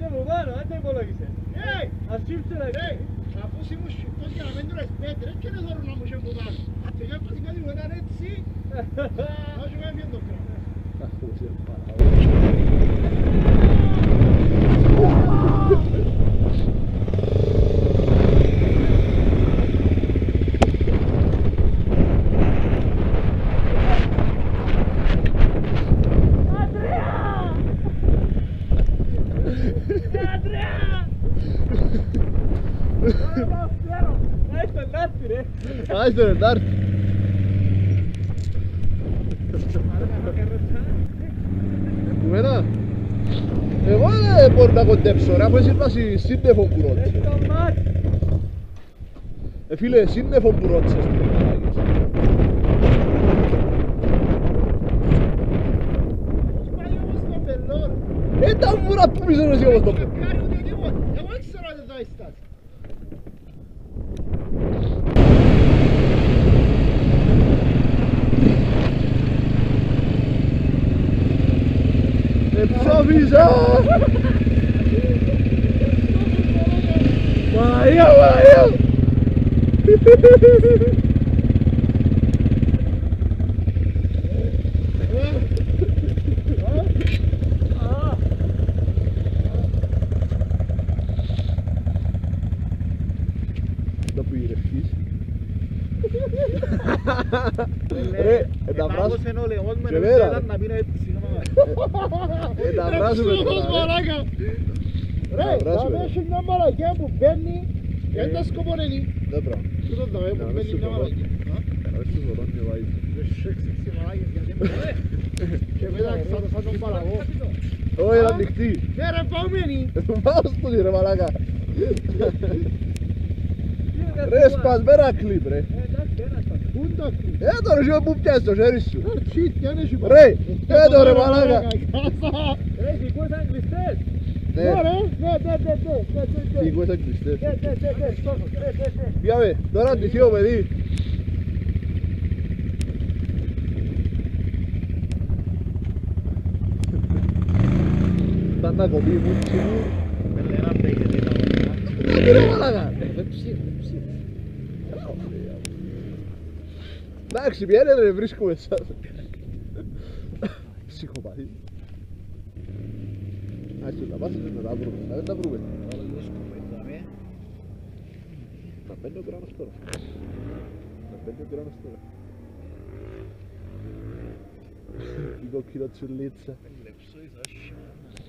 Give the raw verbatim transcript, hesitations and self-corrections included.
είναι από πάνω, δεν το υπολόγισε. Ε! Ας σύμψε να Ε! Αφού ήμουν σιωτός για να μην τουρες πέτρες και δεν θέλω να μου είσαι από πάνω. Και για πας κάτι που ήταν έτσι, θα σου κάνει το κράτο. Άιστο ρε Ντάρτ. Εμένα. Εγώ δεν μπορώ να κοντέψω ρε, αφού εσύ βάζει σύννεφο που ρώτησες. Ε φίλε, σύννεφο που ρώτησες. Ε, τα βούρα που πίσω εσύ όμως το πέρα. Εγώ δεν ξέρω αν εδώ είσαι. Εψόβιζα! Μαρία, Μαρία! Το που γυρευτείς. Ρε, τα βράσου. Και μέρα. Ε, τα βράσουμε τώρα. Ρε, θα έχει μια μαλακιά που μπαίνει και δεν τα σκοπονένει. Δεν πράγμα. Τι το δάμε που μπαίνει μια μαλακιά. Ρε σου ζωρών και βάζεις. Και μετά ξέρω σαν τον παραγώ. Όχι, είναι ανοιχτή. Ναι ρε, παουμένη. Πάω στο ρε μαλάκα. Ρε σπασμένα κλιπ ρε. Πού είναι το κλείπ. Ε τώρα ζω που πιάσεις το χέρι σου. Τσίτ, τι είναι σου. Ρε, ε το ρε μαλάκα. Ρε, οι κουκούες ήταν κλειστές. Ναι ρε, ναι, ναι, ναι, ναι. Οι κουκούες ήταν κλειστές. Ναι, ναι, ναι, ναι, στόχος, ναι, ναι, ναι. Πήγαμε, τώρα τυχαίο παιδί. Ήταν να κοπεί η μούτσι μου. Τι ρε μαλάκα. Εντάξει, πιένε ρε, βρίσκουμε εσάς. Ψυχοπαθή. Άχι, να πάσετε να τα βρούμε, να δεν τα βρούμε. Να μπαίνει ο κράνος τώρα. Να μπαίνει ο κράνος τώρα. Η κοκκινότσουλίτσα.